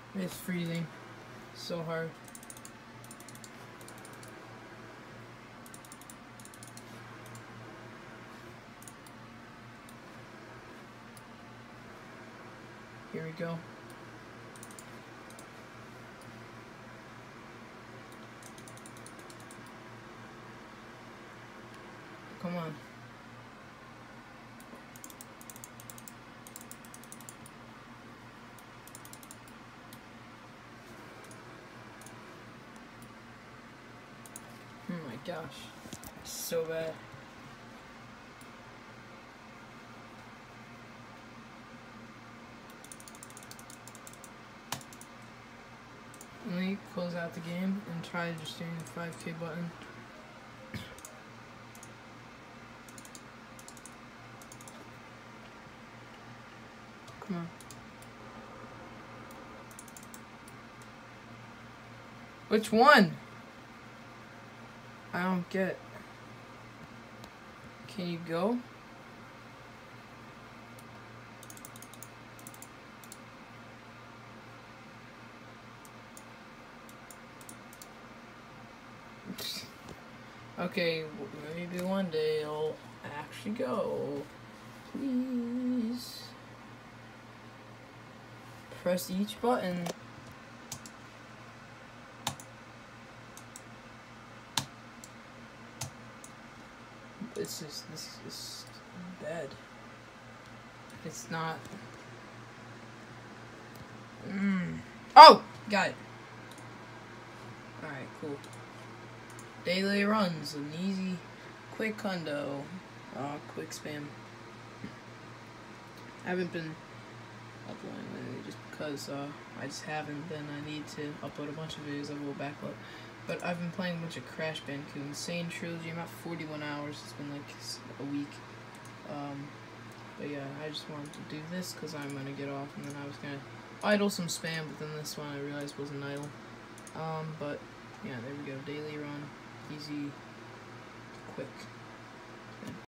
It's freezing so hard. Here we go. Come on. Oh my gosh. So bad. Let me close out the game and try just doing the 5K button. Come on. Which one? I don't get. Can you go? Okay, maybe one day I'll actually go. Please. Press each button. This is bad. It's not. Oh! Got it. Alright, cool. Daily runs, an easy, quick hundo. Quick spam. I haven't been uploading lately just because I just haven't. Then I need to upload a bunch of videos. I will backlog. But I've been playing a bunch of Crash Bandicoot Insane Trilogy. I'm at 41 hours. It's been like a week. But yeah, I just wanted to do this because I'm gonna get off, and then I was gonna idle some spam, but then this one I realized wasn't idle. But yeah, there we go. Daily run, easy, quick.